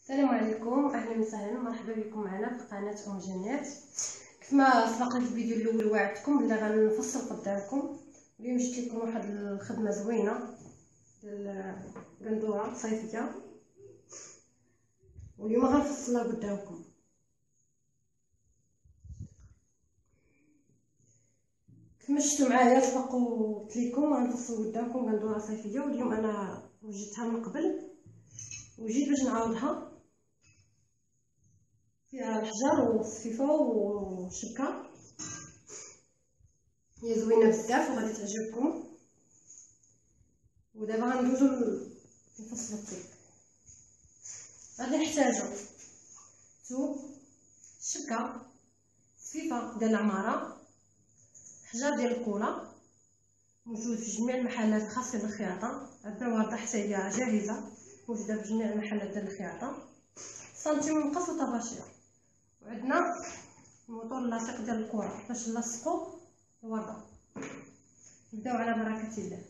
السلام عليكم، اهلا وسهلا ومرحبا بكم معنا في قناه جنات. كما سبق في الفيديو الاول وعدتكم بلي غنفصل قدامكم. اليوم جبت لكم واحد الخدمه زوينه ديال القندوره صيفيه، واليوم غنفصلها قدامكم. كما شفتوا معايا سبق وقلت لكم غنفصل قدامكم قندوره صيفيه، واليوم انا وجدتها من قبل وجيت باش نعاودها. فيها الحجر والصفيفه والشبكه، هي زوينه بزاف وغادي تعجبكم. ودابا غندوزو لفصل الطيب. غادي نحتاجو ثوب، شبكه، صفيفه ديال العماره، حجر ديال الكولا موجود في جميع المحلات الخاصه بالخياطه. عندنا ورده حتى هي جاهزه موجوده في جميع المحلات ديال الخياطه، سنتيم مقص وطباشير. وعندنا الموطور اللاصق ديال الكره باش نلصقوا الورده. نبداو على بركه الله.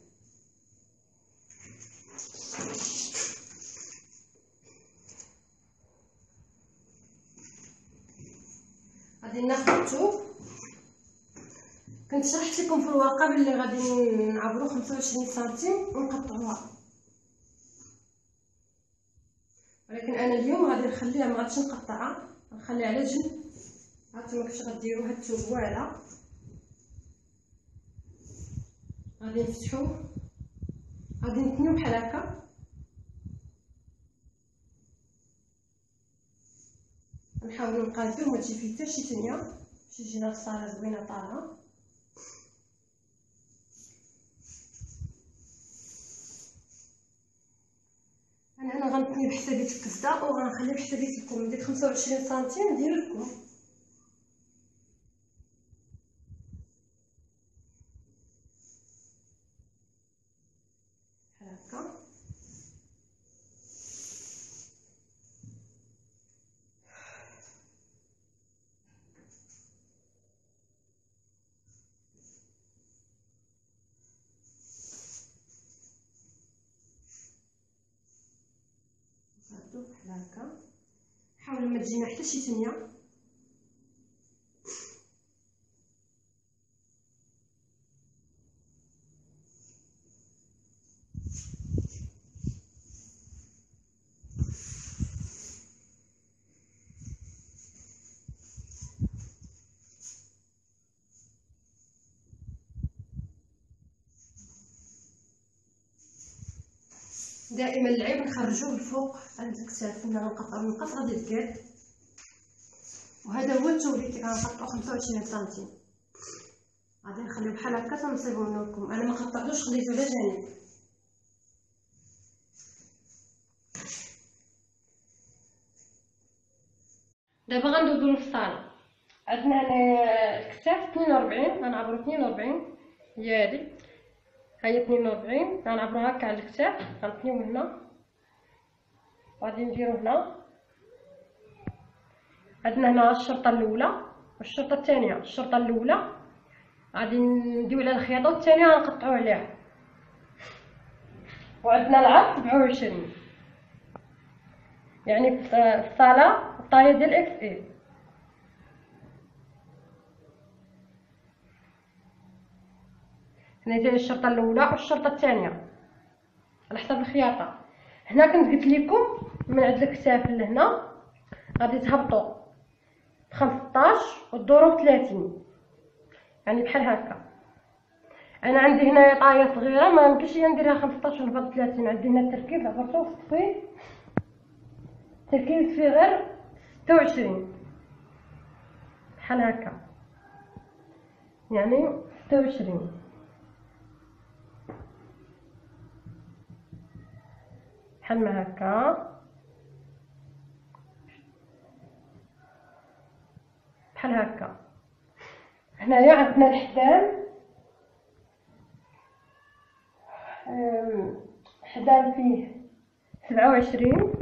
غادي ناخذ الثوب. كنت شرحت لكم في الورقه بلي غادي نعبروا 25 سنتيم ونقطعوها، ولكن انا اليوم غادي نخليها، ما غاديش نقطعها، نخليها على جنب. هانتوما كيفاش غديروا هاد الثوب واعره. غادي نفتحوه، غادي نتنيو بحال هكا. نحاولوا نقادوه ما تجي فيه حتى شي تنيه باش تجينا الصاله زوينه طالعه. انا غنتني بحسابيه الكسده وغنخلي بحسابيتكم. ندير 25 سنتيم ندير لكم. بحال هكا. بحال هكا. حاولوا ما تجينا حتى شي تنيه. دائما العيب نخرجوه الفوق عند الكتاف. ملي غنقطعو المقص غادي يتقاد. وهذا هو الثوب اللي غنقطعو 25 سنتيم. غادي نخليو بحال هكا تنصيبو منه لكم. انا ما قطعتوش، خليته على جانب. دابا غندوزو للصاله. عندنا هنا الكتاف 42، غنعبرو 42. هي هادي، هي 42. غنعبرو هكا على الكتاف، غنتنيو هنا، غادي نديرو هنا. عندنا هنا الشرطه الاولى والشرطه الثانيه. الشرطه الاولى غادي نديو على الخياطه والثانيه غنقطعو عليها. وعندنا العرض 27، يعني في الصاله الطايه ديال اكس اي. هنا ديال الشرطه الاولى والشرطه الثانيه على حسب الخياطه. هنا كنت قلت لكم من عند الكتاف لهنا غادي تهبطوا 15 ودوروا 30، يعني بحال هكا. انا عندي هنا طايه صغيره ما يمكنش ليا نديرها 15 ونهبط 30. عندي هنا التركيز عبرتو فيه، التركيز فيه غير 26 بحال هكا، يعني 26 بحال ما هكا، بحال هكا. هنايا عندنا الحزام. حزام فيه 27،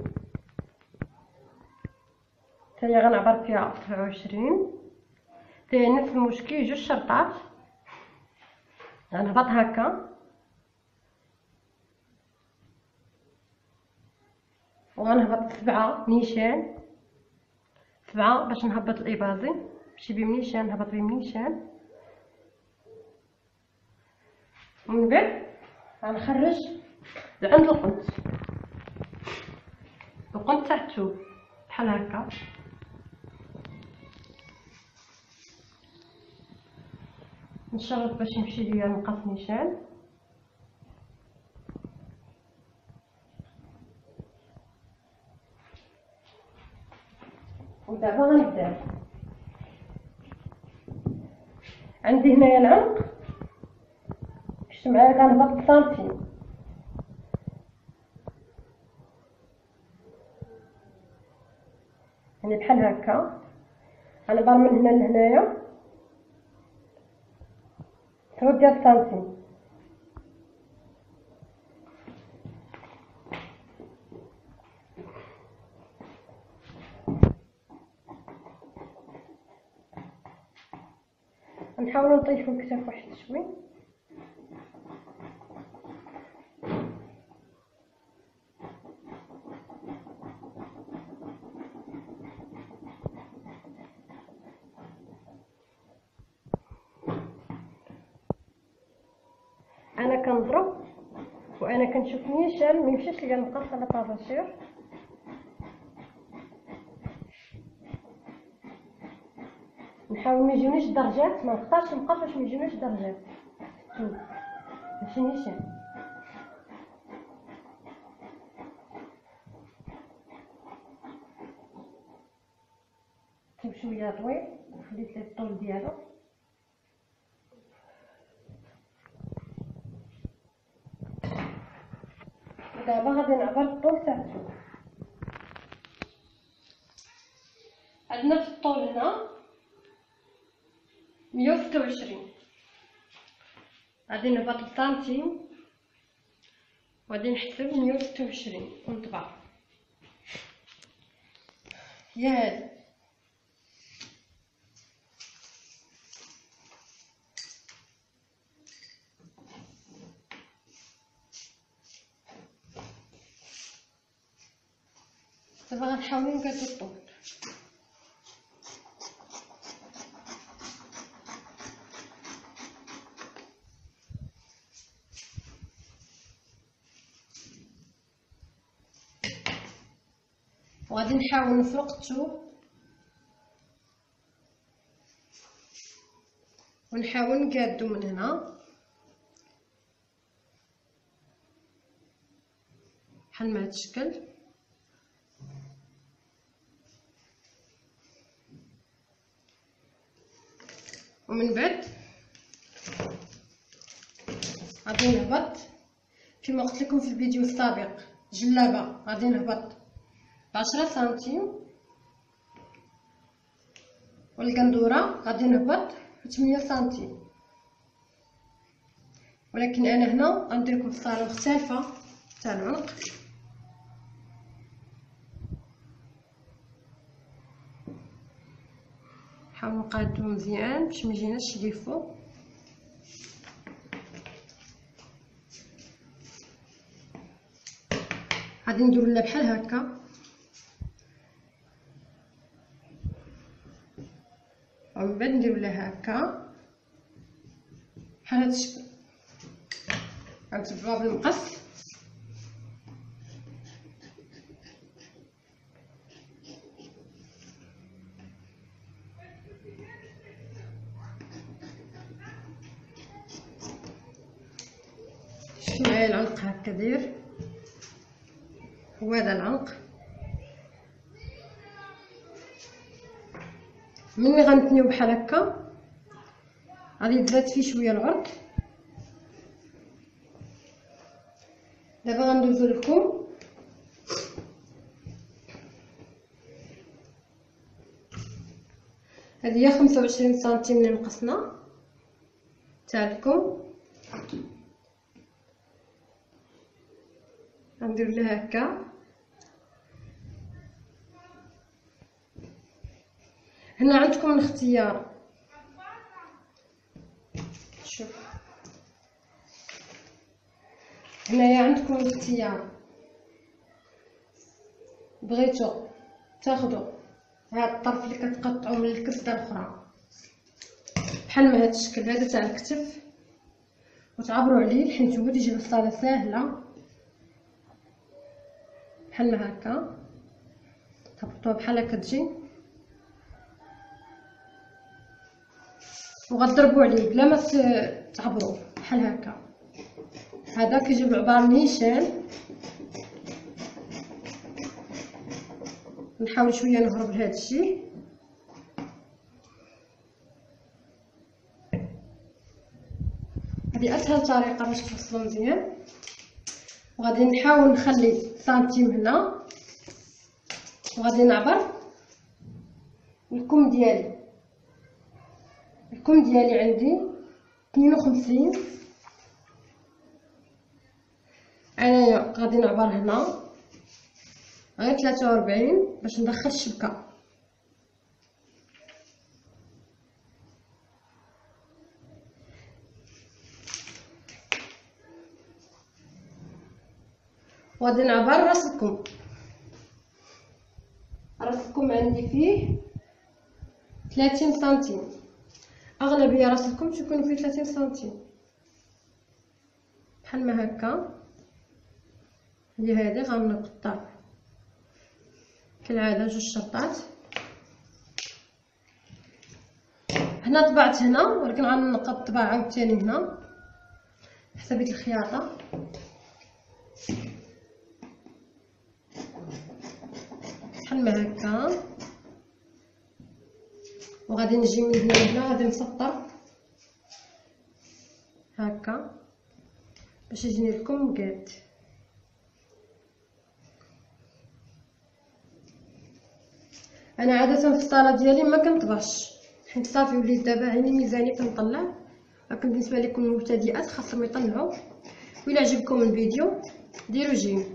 تاني غنعبر فيها 27. فيه نفس المشكل، جوج شرطات. غنهبط هكا وغنهبط 7 نيشان، 7 باش نهبط الاباضي، ماشي بمنيشان، نهبط بمنيشان. ومن بعد غنخرج لعند القنت تاع الثوب بحال هكا. نشرط باش يمشي ليا نقص نيشان. ودابا غنبدا عندي هنايا العنق، شفت معايا كنهبط سنتيم، يعني بحال هكا. غنبر من هنا لهنايا 3 سنتيم. نحاولوا نطيفوا الكتاف واحد شوي. انا كنضرب وانا كنشوف نيشان ما يمشيش ليا نقص على طاباشير. نحاول ما يجونيش درجات، ما نختارش نقص باش ما يجونيش درجات ماشي نيشان. كيف شويه طويل وخليت ليه الطول ديالو. دابا غادي نعبر الطول تاع الثوب. عندنا في الطول هنا 126، غادي نهبط السنتيم وغادي نحسب 126 ونطبع. هي هادي. دابا غنحاولو نقادو الطول. وغادي نحاول نفرق الثوب ونحاول نقادو من هنا بحال ما هاد الشكل. ومن بعد غادي نهبط كما قلت لكم في الفيديو السابق، جلابه غادي نهبط ب10 سنتيم، والقندوره غادي نهبط ب8 سنتيم. ولكن انا هنا غندير لكم الصاله مختلفه تاع العنق. نحاول نقادو مزيان باش ما يجيناش يليفو. غادي نديرو لها بحال هكا، ومن بعد نديرو لها هكا بحال هاد الشكل. غنتبعوها بالمقص. شفتو معايا العنق هكا داير، وهذا العنق. ملي غنتنيو بحال هكا غادي يتزاد فيه شويه العرض. دابا غندوزو لكم هذه هي 25 سنتيم اللي نقصنا تاع الكم. غندير لها هكا. هنا عندكم الاختيار، شوف هنايا عندكم الاختيار بغيتو تاخدو هاد الطرف اللي كتقطعو من الكسده الاخرى بحال ما هاد الشكل هذا تاع الكتف وتعبروا عليه حيت هو تيجي بصاله ساهله بحال ما هكا تهبطوها بحال هكا تجي وغتضربوا عليه بلا ما تعبروه بحال هكا. هذا كيجي بعبار نيشان. نحاول شويه نهرب لهذا الشيء. هذه اسهل طريقه باش تفصلوا مزيان. وغادي نحاول نخلي سنتيم هنا وغادي نعبر الكم ديالي. الكم ديالي عندي 52. انايا غادي نعبر هنا غير 43 باش ندخل الشبكه. وغادي نعبر راس الكم. راس الكم عندي فيه 30 سنتيم. اغلبيه راس الكم تيكون فيه 30 سنتيم بحال ما هكا. هذه غنقطع كالعاده 2 شرطات. هنا طبعت هنا ولكن غنقد طبع عاوتاني هنا حسب الخياطه. بحال ما هكا. وغادي نجي من هنا لهنا غادي نسطر هكا باش يجيني لكم مقاد. انا عاده في الصاله ديالي ما كنطبعش حيت صافي وليت دابا عيني ميزاني كنطلع. لكن بالنسبه لكم المبتدئات خاصهم يطلعوا. وإلا عجبكم الفيديو ديروا جيم.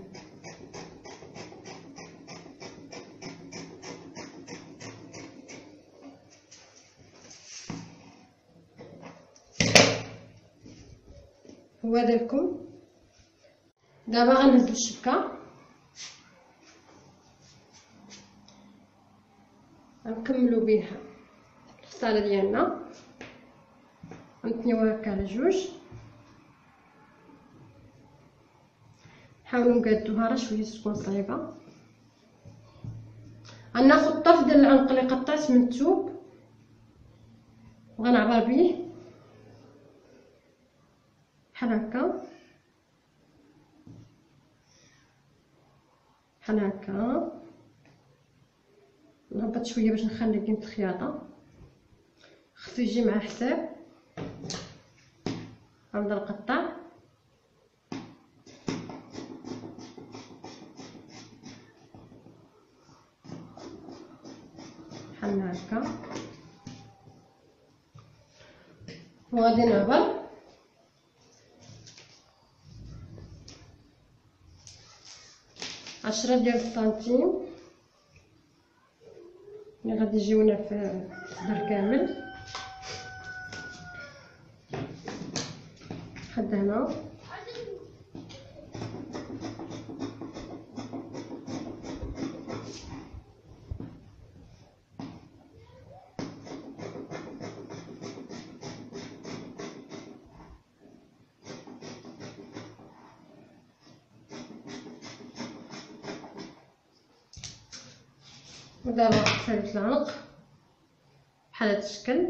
وهذا لكم. دابا غنهزو الشبكه غنكملو بها الخصاله ديالنا. غنتنيوها هكا على 2. نحاولو نقادوها راه شويه تكون صعيبه. غناخد الطرف ديال العنق اللي قطعت من الثوب وغنعبر بيه بحال هكا بحال هكا. نهبط شويه باش نخلي قيمه الخياطه. خصو يجي مع حساب. غنبدا نقطع بحال هكا وغادي نعبر 10 ديال السنتيم اللي غادي يجيونا في الصدر كامل. لحد هنا. ودابا صايبت العنق بحال هذا الشكل.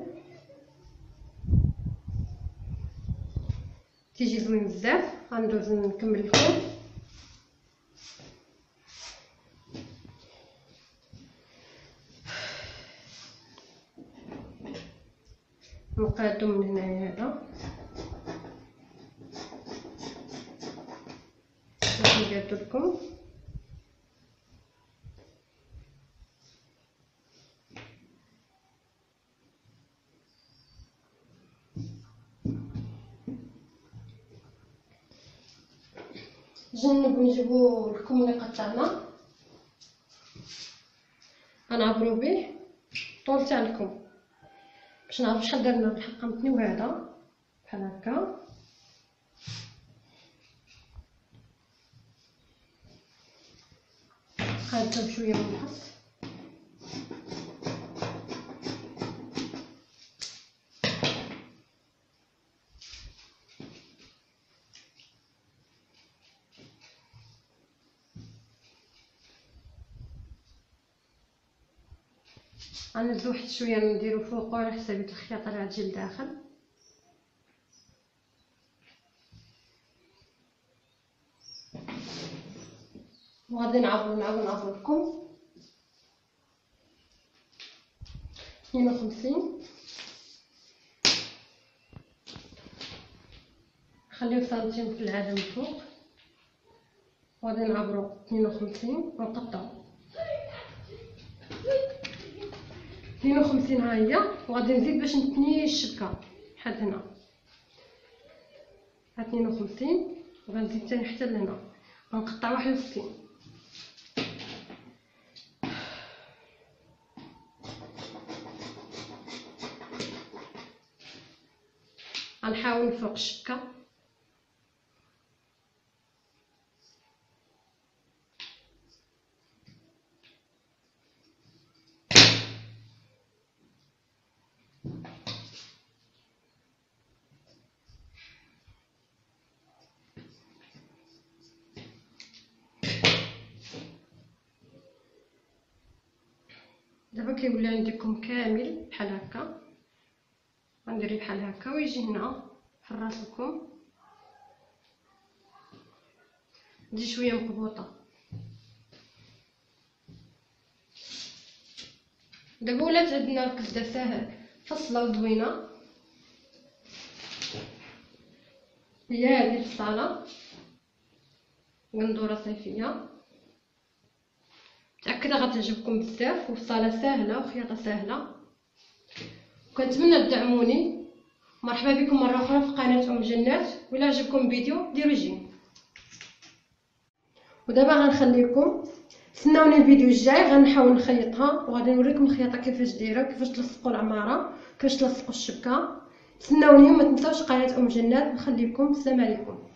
تيجي زوين بزاف. غندوز نكمل لكم. نقادو من هنايا هذا باش نقادو لكم. جنبو نجيبو الكم اللي قطعنا غنعبرو به طول تاع الكم باش نعرف شحال درنا بالحق. نتنيو هذا بحال هكا. خالطه بشويه من الخس. غنزيدو واحد شويه نديرو فوقو على حساب الخياطه اللي غتجي لداخل. وغادي نعاودو لكم 52. نخليو سنتيم في العدم الفوق، وغادي نعبرو 52 ونقطعو 52. ها هي. وغادي نزيد باش نتني الشبكه بحال هنا. ها 52 وغنزيد تاني حتى لهنا، غنقطع 61. غنحاول فوق الشبكه. دابا كيولي عندكم كامل بحال هكا. غندير بحال هكا ويجي هنا في راسكم تجي شويه مقبوطه. دابا ولات عندنا الكبده ساهل فصله وزوينه. هي هذه الصاله قندوره صيفيه، متاكده غتعجبكم بزاف، وصاله ساهله وخياطه ساهله. وكنتمنى تدعموني. مرحبا بكم مره اخرى في قناه جنات. ولا عجبكم الفيديو ديروا جيم. ودابا غنخليكم تسناوني الفيديو الجاي، غنحاول نخيطها وغادي نوريكم الخياطه كيفاش دايره، كيفاش تلصقوا العماره، كيفاش تلصقوا الشبكه. تسناوني وما تنساوش قناه جنات. نخليكم السلام عليكم.